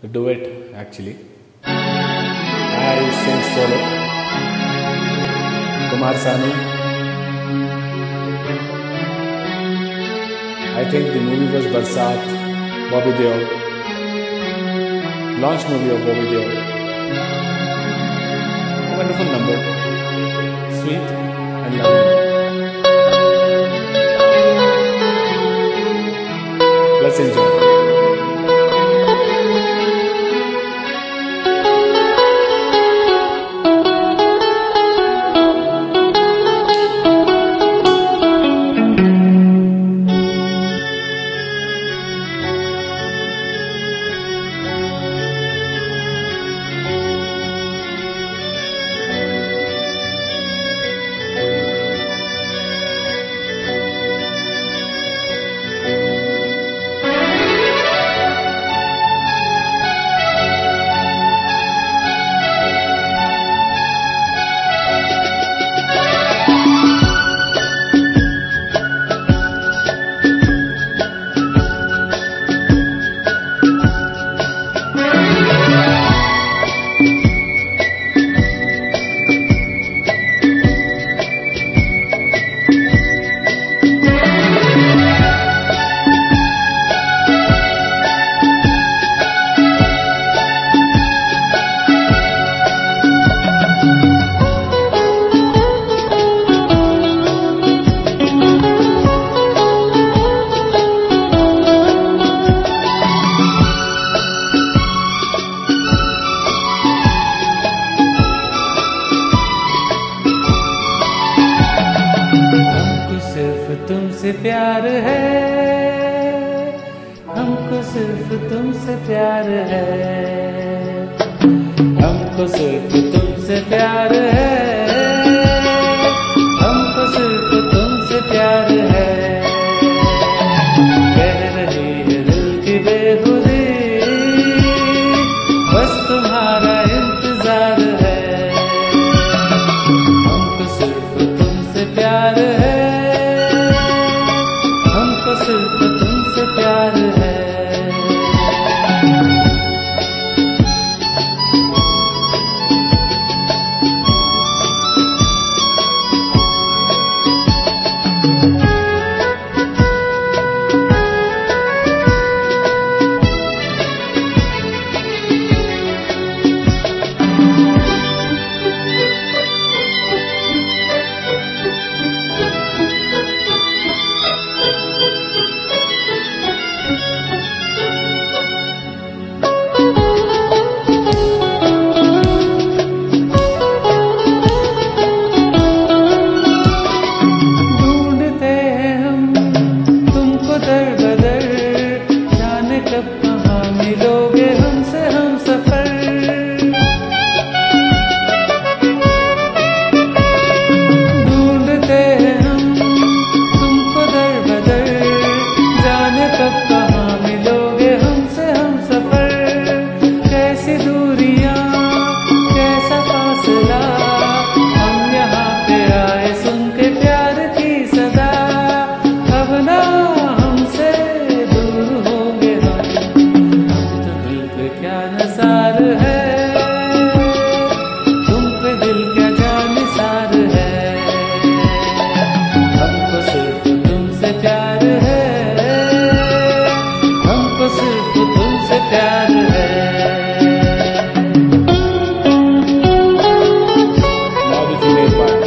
duet actually. I sing solo. Kumar Sanu. I think the movie was Barsat, Bobby Deol. Launch movie of Bobby Deol. A wonderful number. Sweet and lovely. Let's enjoy. तुमसे प्यार है, हमको सिर्फ तुमसे प्यार है, हमको सिर्फ तुमसे प्यार है, हमको सिर्फ तुमसे प्यार है। कह रही है दिल की बेखुदी, बस तुम्हारा इंतजार है। हमको सिर्फ तुमसे प्यार है, सिर्फ तुमसे प्यार है। मिलोगे हमसे हम सफर, ढूंढते हैं हम तुमको दर बदर, जाने कब कहाँ मिलोगे हमसे हम सफर। कैसी दूरियां कैसा फासला, हम यहाँ पे आए सुन के प्यार की सदा। अब ना हमसे दूर होंगे क्या नज़ार है, तुम पे दिल क्या जानिसार है। हमको सिर्फ तुमसे प्यार है, हमको सिर्फ तुमसे प्यार है। Now the female part.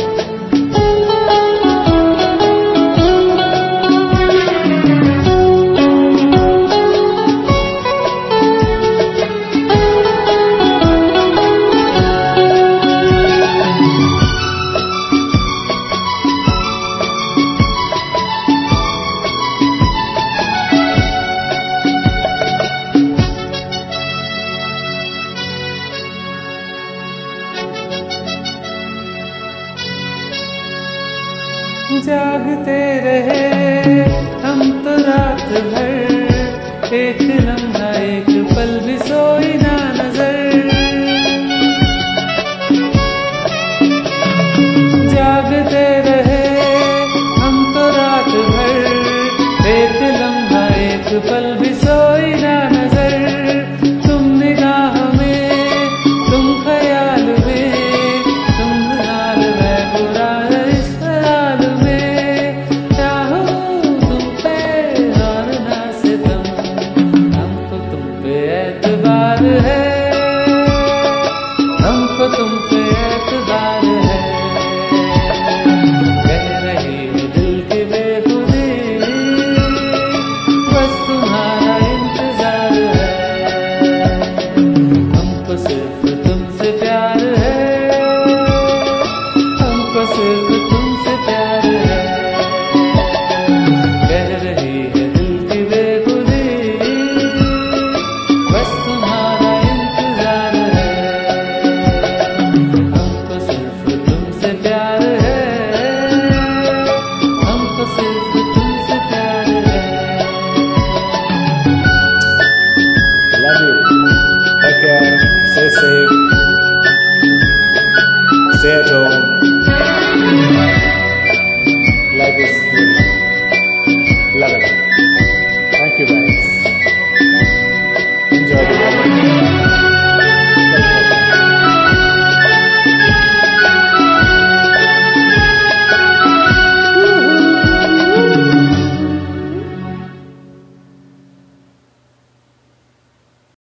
love you. Take care. Stay safe. Stay at home.